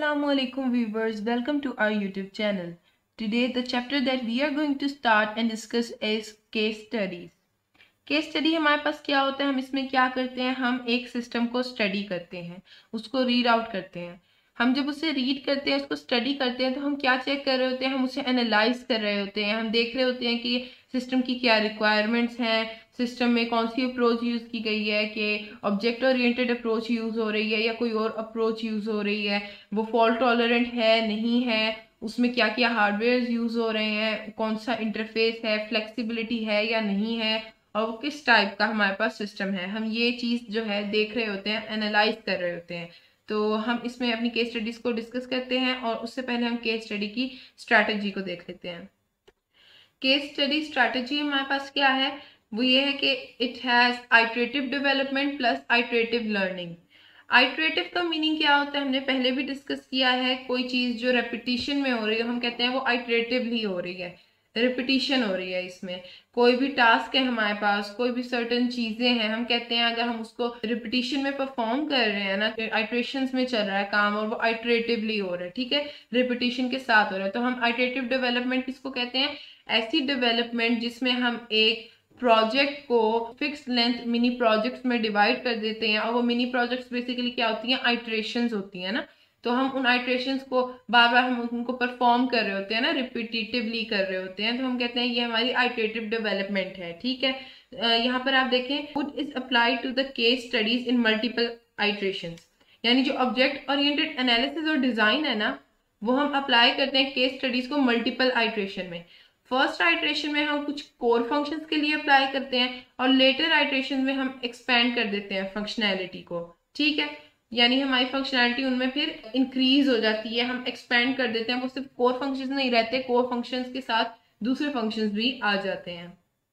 Assalamualaikum viewers, welcome to our YouTube channel. Today the chapter that we are going to start and discuss is case studies. Case study हमारे पास क्या होता है, हम इसमें क्या करते हैं, हम एक सिस्टम को स्टडी करते हैं, उसको रीड आउट करते हैं। हम जब उसे रीड करते हैं, उसको स्टडी करते हैं, तो हम क्या चेक कर रहे होते हैं, हम उसे एनालाइज कर रहे होते हैं, हम देख रहे होते हैं कि सिस्टम की क्या रिक्वायरमेंट्स हैं, सिस्टम में कौन सी अप्रोच यूज़ की गई है, कि ऑब्जेक्ट ओरिएंटेड अप्रोच यूज़ हो रही है या कोई और अप्रोच यूज़ हो रही है, वो फॉल्ट टॉलरेंट है नहीं है, उसमें क्या क्या हार्डवेयर यूज़ हो रहे हैं, कौन सा इंटरफेस है, फ्लेक्सिबिलिटी है या नहीं है, और वो किस टाइप का हमारे पास सिस्टम है। हम ये चीज़ जो है देख रहे होते हैं, एनालाइज कर रहे होते हैं। तो हम इसमें अपनी केस स्टडीज को डिस्कस करते हैं और उससे पहले हम केस स्टडी की स्ट्रैटेजी को देख लेते हैं। केस स्टडी स्ट्रैटेजी हमारे पास क्या है, वो ये है कि it has iterative development plus iterative learning. Iterative का मीनिंग क्या होता है, हमने पहले भी डिस्कस किया है। कोई चीज़ जो रेपिटिशन में हो रही है, हम कहते हैं वो आइटरेटिवली हो रही है, रिपीटिशन हो रही है। इसमें कोई भी टास्क है हमारे पास, कोई भी सर्टेन चीजें हैं, हम कहते हैं अगर हम उसको रिपीटिशन में परफॉर्म कर रहे हैं ना, आइटरेशंस में चल रहा है काम और वो आइटरेटिवली हो रहा है, ठीक है, रिपीटिशन के साथ हो रहा है, तो हम आइटरेटिव डेवलपमेंट किसको कहते हैं, ऐसी डेवलपमेंट जिसमें हम एक प्रोजेक्ट को फिक्स लेंथ मिनी प्रोजेक्ट्स में डिवाइड कर देते हैं, और वो मिनी प्रोजेक्ट्स बेसिकली क्या होती हैं, आइटरेशंस होती हैं ना। तो हम उन आइटरेशंस को बार बार हम उनको परफॉर्म कर रहे होते हैं ना, रिपीटिटिवली कर रहे होते हैं, तो हम कहते हैं ये हमारी आइटरेटिव डेवलपमेंट है, ठीक है। यहाँ पर आप देखें, would is applied to the case studies in multiple iterations, यानी जो ऑब्जेक्ट ओरिएंटेड एनालिसिस और डिजाइन है ना, वो हम अप्लाई करते हैं केस स्टडीज को मल्टीपल आइटरेशन में। फर्स्ट आइटरेशन में हम कुछ कोर फंक्शंस के लिए अप्लाई करते हैं और लेटर आइटरेशन में हम एक्सपेंड कर देते हैं फंक्शनैलिटी को, ठीक है, यानी हमारी फंक्शनैलिटी उनमें फिर इंक्रीज हो जाती है, हम एक्सपेंड कर देते हैं, वो सिर्फ कोर फंक्शंस नहीं रहते, कोर फंक्शंस के साथ दूसरे फंक्शंस भी आ जाते हैं।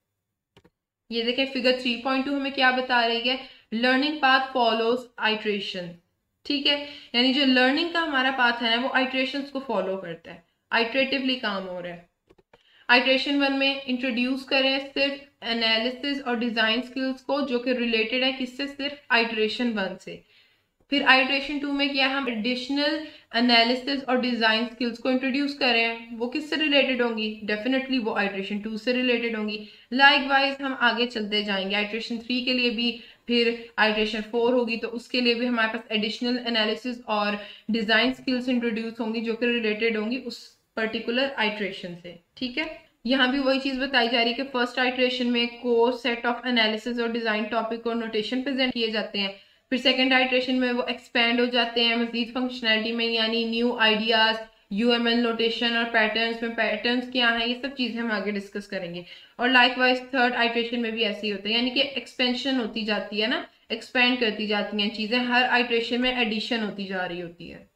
ये देखें फिगर 3.2 हमें क्या बता रही है, लर्निंग पाथ फॉलोज आइटरेशन, ठीक है, यानी जो लर्निंग का हमारा पाथ है ना, वो आइटरेशंस को फॉलो करता है, आइटरेटिवली काम हो रहा है। आइटरेशन 1 में इंट्रोड्यूस करें सिर्फ एनालिसिस और डिजाइन स्किल्स को, जो कि रिलेटेड है किससे, सिर्फ आइटरेशन 1 से। फिर आइटरेशन 2 में क्या, हम एडिशनल एनालिसिस और डिजाइन स्किल्स को इंट्रोड्यूस करें, वो किससे रिलेटेड होंगी, डेफिनेटली वो आइटरेशन 2 से रिलेटेड होंगी। लाइकवाइज हम आगे चलते जाएंगे, आइटरेशन 3 के लिए भी फिर आइटरेशन 4 होगी, तो उसके लिए भी हमारे पास एडिशनल एनालिसिस और डिजाइन स्किल्स इंट्रोड्यूस होंगी, जो कि रिलेटेड होंगी उस पर्टिकुलर आइटरेशन से, ठीक है। यहाँ भी वही चीज बताई जा रही है कि फर्स्ट आइटरेशन में कोर सेट ऑफ एनालिसिस और डिजाइन टॉपिक और नोटेशन प्रेजेंट किए जाते हैं, फिर सेकंड आइटरेशन में वो एक्सपेंड हो जाते हैं मजीद फंक्शनैलिटी में, यानी न्यू आइडियाज, यूएमएल नोटेशन और पैटर्न्स में पैटर्न्स क्या हैं, ये सब चीजें हम आगे डिस्कस करेंगे। और लाइकवाइज थर्ड आइटरेशन में भी ऐसे ही होता है, यानी कि एक्सपेंशन होती जाती है ना, एक्सपेंड करती जाती हैं चीजें, हर आइटरेशन में एडिशन होती जा रही होती है।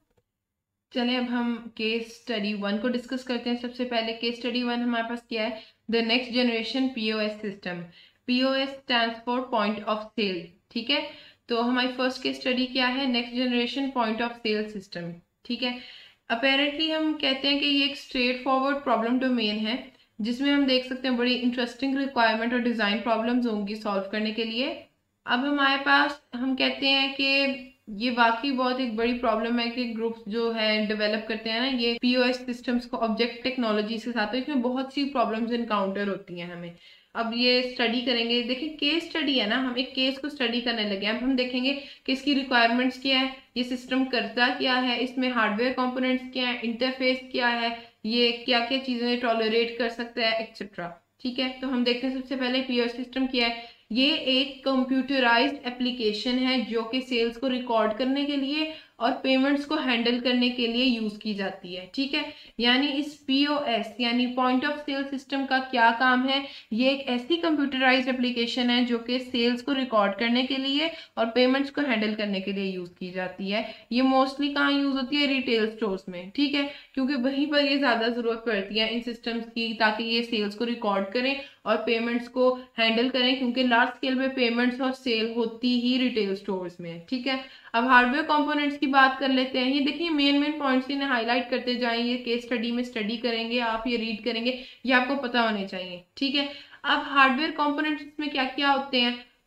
चलें अब हम केस स्टडी 1 को डिस्कस करते हैं। सबसे पहले केस स्टडी 1 हमारे पास क्या है, the next generation POS system. POS stands for point of sale, ठीक है। तो हमारी फर्स्ट केस स्टडी क्या है, next generation point of sale system, ठीक है। अपेरेंटली हम कहते हैं कि ये एक स्ट्रेट फॉरवर्ड प्रॉब्लम डोमेन है, जिसमें हम देख सकते हैं बड़ी इंटरेस्टिंग रिक्वायरमेंट और डिज़ाइन प्रॉब्लम्स होंगी सॉल्व करने के लिए। अब हमारे पास हम कहते हैं कि ये वाकई बहुत एक बड़ी प्रॉब्लम है कि ग्रुप्स जो है डेवलप करते हैं ना ये पीओएस सिस्टम्स को ऑब्जेक्ट टेक्नोलॉजी के साथ, तो इसमें बहुत सी प्रॉब्लम्स इनकाउंटर होती हैं हमें। अब ये स्टडी करेंगे, देखिए केस स्टडी है ना, हम एक केस को स्टडी करने लगे, अब हम देखेंगे कि इसकी रिक्वायरमेंट्स क्या है, ये सिस्टम करता क्या है, इसमें हार्डवेयर कंपोनेंट्स क्या है, इंटरफेस क्या है, ये क्या क्या चीज़ें टॉलरेट कर सकता है एक्सेट्रा, ठीक है। तो हम देखते हैं सबसे पहले पीओएस सिस्टम क्या है। ये एक कंप्यूटराइज्ड एप्लीकेशन है जो कि सेल्स को रिकॉर्ड करने के लिए और पेमेंट्स को हैंडल करने के लिए यूज की जाती है, ठीक है। यानी इस पीओएस यानी पॉइंट ऑफ सेल सिस्टम का क्या काम है, ये एक ऐसी कंप्यूटराइज्ड एप्लीकेशन है जो कि सेल्स को रिकॉर्ड करने के लिए और पेमेंट्स को हैंडल करने के लिए यूज की जाती है। ये मोस्टली कहाँ यूज होती है, रिटेल स्टोर्स में, ठीक है, क्योंकि वहीं पर ये ज्यादा जरूरत पड़ती है इन सिस्टम्स की, ताकि ये सेल्स को रिकॉर्ड करें और पेमेंट्स को हैंडल करें, क्योंकि लार्ज स्केल में पेमेंट्स और सेल होती ही रिटेल स्टोर्स में, ठीक है। अब हार्डवेयर कंपोनेंट्स की बात कर लेते हैं। ये देखिए मेन पॉइंट्स इन्हें हाईलाइट करते जाएंगे, केस स्टडी में स्टडी करेंगे आप, ये रीड करेंगे, ये आपको पता होने चाहिए, ठीक है। अब हार्डवेयर कंपोनेंट्स में क्या क्या होते हैं,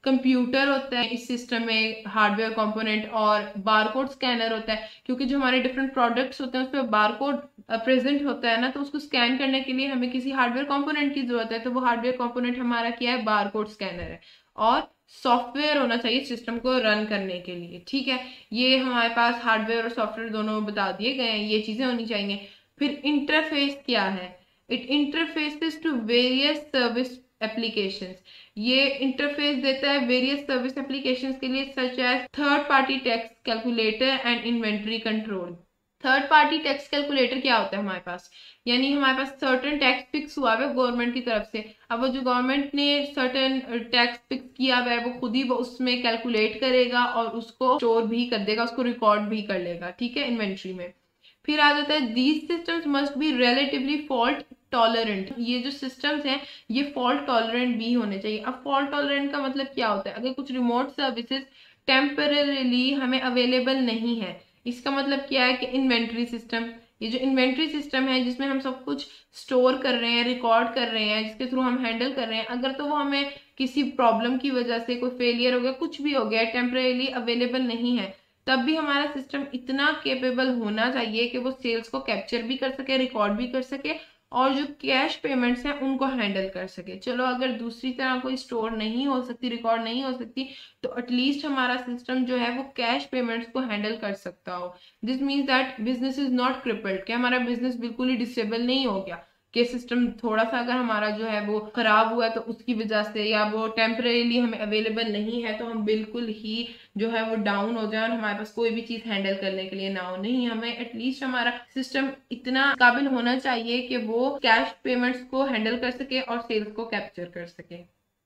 कंप्यूटर होता है इस सिस्टम में, हार्डवेयर कंपोनेंट, और बारकोड स्कैनर होता है, क्योंकि जो हमारे डिफरेंट प्रोडक्ट्स होते हैं उस पर बारकोड प्रेजेंट होता है ना, तो उसको स्कैन करने के लिए हमें किसी हार्डवेयर कंपोनेंट की जरूरत है, तो वो हार्डवेयर कंपोनेंट हमारा क्या है, बारकोड स्कैनर है। और सॉफ्टवेयर होना चाहिए सिस्टम को रन करने के लिए, ठीक है। ये हमारे पास हार्डवेयर और सॉफ्टवेयर दोनों बता दिए गए हैं, ये चीजें होनी चाहिए। फिर इंटरफेस क्या है, it interfaces to various service applications. ये इंटरफेस देता है वेरियस सर्विस एप्लीकेशंस के लिए, such as third party tax calculator and inventory control. Third party tax calculator क्या होता है हमारे पास, यानी हमारे पास सर्टेन टैक्स फिक्स हुआ है गवर्नमेंट की तरफ से। अब वो जो गवर्नमेंट ने सर्टेन टैक्स फिक्स किया हुआ है वो खुद ही वो उसमें कैलकुलेट करेगा और उसको स्टोर भी कर देगा, उसको रिकॉर्ड भी कर लेगा, ठीक है, इन्वेंट्री में। फिर आ जाता है these systems must be relatively fault tolerant. ये जो सिस्टम्स हैं ये फॉल्ट टॉलरेंट भी होने चाहिए। अब फॉल्ट टॉलरेंट का मतलब क्या होता है, अगर कुछ रिमोट सर्विसेज टेम्परेली हमें अवेलेबल नहीं है, इसका मतलब क्या है कि इन्वेंट्री सिस्टम, ये जो इन्वेंट्री सिस्टम है जिसमें हम सब कुछ स्टोर कर रहे हैं, रिकॉर्ड कर रहे हैं, जिसके थ्रू हम हैंडल कर रहे हैं, अगर तो वो हमें किसी प्रॉब्लम की वजह से, कोई फेलियर हो गया, कुछ भी हो गया, टेम्परेली अवेलेबल नहीं है, तब भी हमारा सिस्टम इतना केपेबल होना चाहिए कि वो सेल्स को कैप्चर भी कर सके, रिकॉर्ड भी कर सके, और जो कैश पेमेंट्स हैं उनको हैंडल कर सके। चलो अगर दूसरी तरह कोई स्टोर नहीं हो सकती, रिकॉर्ड नहीं हो सकती, तो एटलीस्ट हमारा सिस्टम जो है वो कैश पेमेंट्स को हैंडल कर सकता हो। This means that business is not crippled, कि हमारा बिजनेस बिल्कुल ही डिसेबल नहीं हो गया, कि सिस्टम थोड़ा सा अगर हमारा जो है वो खराब हुआ है तो उसकी वजह से, या वो टेम्परेली हमें अवेलेबल नहीं है तो हम बिल्कुल ही जो है वो डाउन हो जाए और हमारे पास कोई भी चीज हैंडल करने के लिए ना हो। नहीं, हमें एटलीस्ट हमारा सिस्टम इतना काबिल होना चाहिए कि वो कैश पेमेंट्स को हैंडल कर सके और सेल्स को कैप्चर कर सके।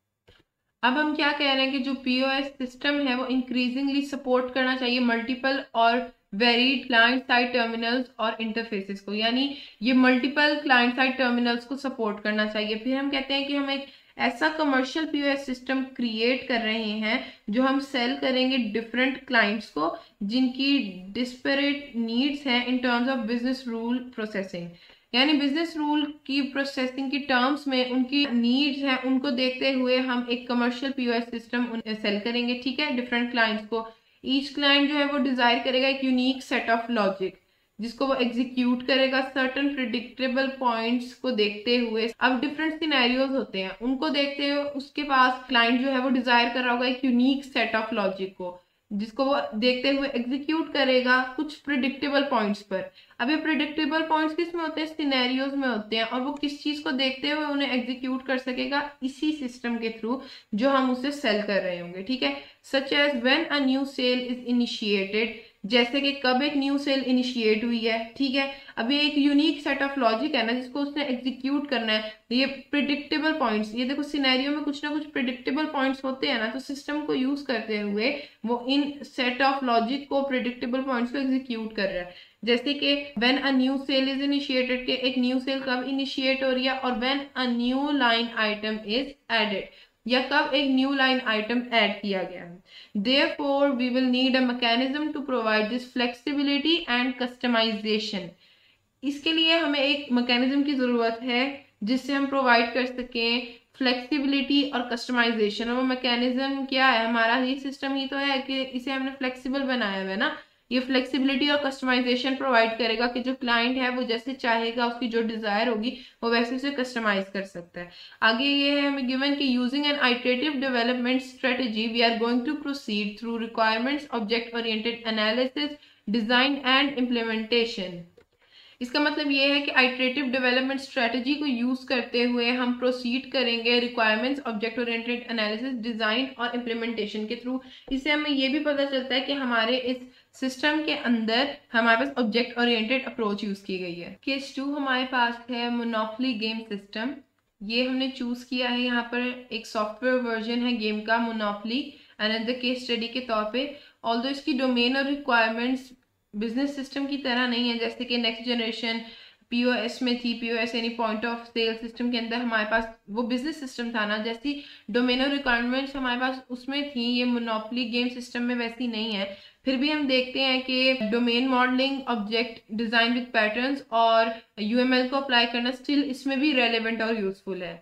अब हम क्या कह रहे हैं कि जो पीओएस सिस्टम है वो इंक्रीजिंगली सपोर्ट करना चाहिए मल्टीपल और वेरीड क्लाइंट साइड टर्मिनल्स और इंटरफेसेस को, यानी ये मल्टीपल क्लाइंट साइड टर्मिनल्स को सपोर्ट करना चाहिए। फिर हम कहते हैं कि हम एक ऐसा कमर्शियल पीओएस सिस्टम क्रिएट कर रहे हैं जो हम सेल करेंगे डिफरेंट क्लाइंट्स को जिनकी डिस्पैरेट नीड्स हैं in terms of business rule processing, यानी बिजनेस रूल की प्रोसेसिंग की टर्म्स में उनकी नीड्स हैं, उनको देखते हुए हम एक कमर्शियल पीओएस सिस्टम सेल करेंगे, ठीक है, डिफरेंट क्लाइंट्स को। ईच क्लाइंट जो है वो डिजायर करेगा एक यूनिक सेट ऑफ लॉजिक जिसको वो एग्जीक्यूट करेगा सर्टन प्रिडिक्टेबल पॉइंट्स को देखते हुए। अब डिफरेंट सिनेरियोज होते हैं, उनको देखते हुए उसके पास क्लाइंट जो है वो डिजायर कर रहा होगा एक यूनिक सेट ऑफ लॉजिक को, जिसको वो देखते हुए एग्जीक्यूट करेगा कुछ प्रिडिक्टेबल पॉइंट्स पर। अब ये प्रिडिक्टेबल पॉइंट्स किस में होते हैं, सिनेरियोज में होते हैं, और वो किस चीज को देखते हुए उन्हें एग्जीक्यूट कर सकेगा, इसी सिस्टम के थ्रू जो हम उसे सेल कर रहे होंगे, ठीक है। Such as when a new sale is initiated, जैसे कि कब एक न्यू सेल इनिशिएट हुई है, ठीक है। अभी एक यूनिक सेट ऑफ लॉजिक है ना जिसको उसने एग्जीक्यूट करना है, ये प्रिडिक्टेबल पॉइंट्स, ये देखो सिनेरियो में कुछ ना कुछ प्रिडिक्टेबल पॉइंट्स होते हैं ना, तो सिस्टम को यूज करते हुए वो इन सेट ऑफ लॉजिक को, प्रिडिक्टेबल पॉइंट्स को एग्जीक्यूट कर रहा है। जैसे कि when a new sale is initiated, के एक न्यू सेल कब इनिशिएट हो रही है, और when a new line item is added, या कब एक न्यू लाइन आइटम ऐड किया गया है। Therefore, we will need a mechanism to provide this flexibility and customization. इसके लिए हमें एक मैकेनिज्म की जरूरत है जिससे हम प्रोवाइड कर सकें फ्लेक्सिबिलिटी और कस्टमाइजेशन। और वो मैकेनिज्म क्या है, हमारा ये सिस्टम ही तो है कि इसे हमने फ्लेक्सिबल बनाया हुआ है ना, ये फ्लेक्सिबिलिटी और कस्टमाइजेशन प्रोवाइड करेगा कि जो क्लाइंट है वो जैसे चाहेगा, उसकी जो डिजायर होगी वो वैसे उसे कस्टमाइज कर सकता है। आगे ये है हमें गिवन कि using an iterative development strategy we are going to proceed through requirements object oriented analysis design and implementation. इसका मतलब ये है कि आइटरेटिव डेवलपमेंट स्ट्रेटजी को यूज करते हुए हम प्रोसीड करेंगे requirements object oriented analysis design और इम्प्लीमेंटेशन के थ्रू। इससे हमें ये भी पता चलता है कि हमारे इस सिस्टम के अंदर हमारे पास ऑब्जेक्ट ओरिएंटेड अप्रोच यूज की गई है। केस 2 हमारे पास है मोनोपोली गेम सिस्टम। ये हमने चूज किया है, यहाँ पर एक सॉफ्टवेयर वर्जन है गेम का मोनोपोली अनदर केस स्टडी के तौर पे। ऑल्दो इसकी डोमेन और रिक्वायरमेंट्स बिजनेस सिस्टम की तरह नहीं है, जैसे कि नेक्स्ट जनरेशन पीओएस में थी, पीओएस यानी पॉइंट ऑफ सेल सिस्टम के अंदर हमारे पास वो बिजनेस सिस्टम था ना, जैसी डोमेन और रिक्वायरमेंट्स हमारे पास उसमें थी, ये मोनोपोली गेम सिस्टम में वैसी नहीं है। फिर भी हम देखते हैं कि domain modelling, object design with patterns और यूएमएल को अप्लाई करना स्टिल इसमें भी रेलेवेंट और यूजफुल है।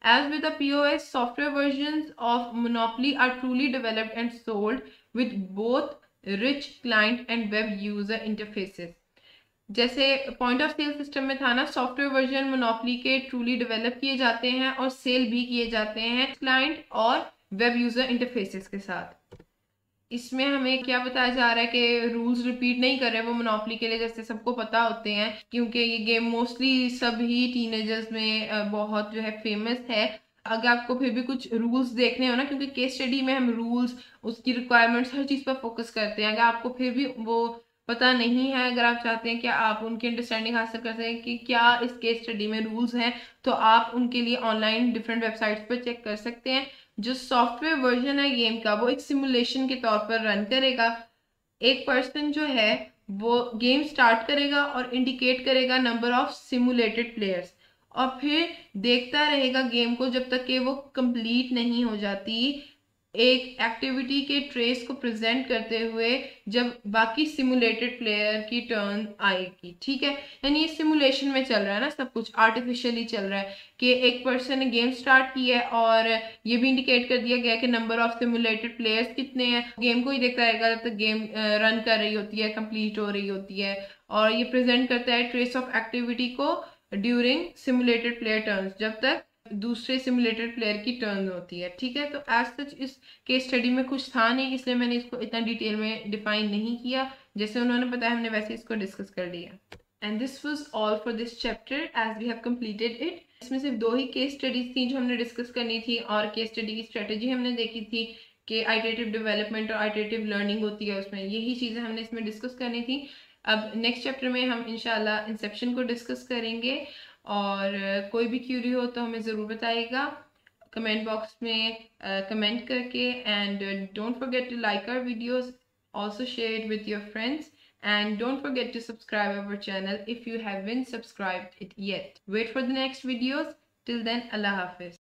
As with the POS, software versions of Monopoly are truly developed and sold with both rich client and web user interfaces. जैसे point of sale system में था ना, सॉफ्टवेयर वर्जन मोनोपोली के truly develop किए जाते हैं और सेल भी किए जाते हैं क्लाइंट और वेब यूजर इंटरफेसेस के साथ। इसमें हमें क्या बताया जा रहा है कि रूल्स रिपीट नहीं कर रहे वो मोनोपोली के लिए, जैसे सबको पता होते हैं, क्योंकि ये गेम मोस्टली सभी टीनेजर्स में बहुत जो है फेमस है। अगर आपको फिर भी कुछ रूल्स देखने हो ना, क्योंकि केस स्टडी में हम रूल्स, उसकी रिक्वायरमेंट्स, हर चीज़ पर फोकस करते हैं। अगर आपको फिर भी वो पता नहीं है, अगर आप चाहते हैं कि आप उनकी अंडरस्टैंडिंग हासिल कर सकें कि क्या इस केस स्टडी में रूल्स हैं, तो आप उनके लिए ऑनलाइन डिफरेंट वेबसाइट्स पर चेक कर सकते हैं। जो सॉफ्टवेयर वर्जन है गेम का वो एक सिमुलेशन के तौर पर रन करेगा। एक पर्सन जो है वो गेम स्टार्ट करेगा और इंडिकेट करेगा नंबर ऑफ सिमुलेटेड प्लेयर्स, और फिर देखता रहेगा गेम को जब तक कि वो कंप्लीट नहीं हो जाती, एक एक्टिविटी के ट्रेस को प्रेजेंट करते हुए जब बाकी सिमुलेटेड प्लेयर की टर्न आएगी। ठीक है, यानी ये सिमुलेशन में चल रहा है ना, सब कुछ आर्टिफिशियली चल रहा है कि एक पर्सन ने गेम स्टार्ट की है और ये भी इंडिकेट कर दिया गया कि नंबर ऑफ सिमुलेटेड प्लेयर्स कितने हैं। गेम को ही देखता रहेगा जब तक गेम रन कर रही होती है, कंप्लीट हो रही होती है, और ये प्रेजेंट करता है ट्रेस ऑफ एक्टिविटी को ड्यूरिंग सिमुलेटेड प्लेयर टर्न्स, जब तक दूसरे सिमुलेटेड प्लेयर की टर्न होती है। ठीक है, तो एज सच इस केस स्टडी में कुछ था नहीं, इसलिए मैंने इसको इतना डिटेल में डिफाइन नहीं किया। जैसे उन्होंने बताया हमने वैसे इसको डिस्कस कर लिया। And this was all for this chapter as we have completed it. इसमें सिर्फ 2 ही केस स्टडीज थी जो हमने डिस्कस करनी थी, और केस स्टडी की स्ट्रेटेजी हमने देखी थी कि आइटरेटिव डेवलपमेंट और आइटरेटिव लर्निंग होती है उसमें, यही चीज़ें हमने इसमें डिस्कस करनी थी। अब नेक्स्ट चैप्टर में हम इंशाल्लाह इंसेप्शन को डिस्कस करेंगे, और कोई भी क्यूरी हो तो हमें ज़रूर बताइएगा कमेंट बॉक्स में कमेंट करके। And don't forget to like our videos, also share it with your friends, and don't forget to subscribe our channel if you haven't subscribed it yet. Wait for the next videos. Till then, Allah Hafiz.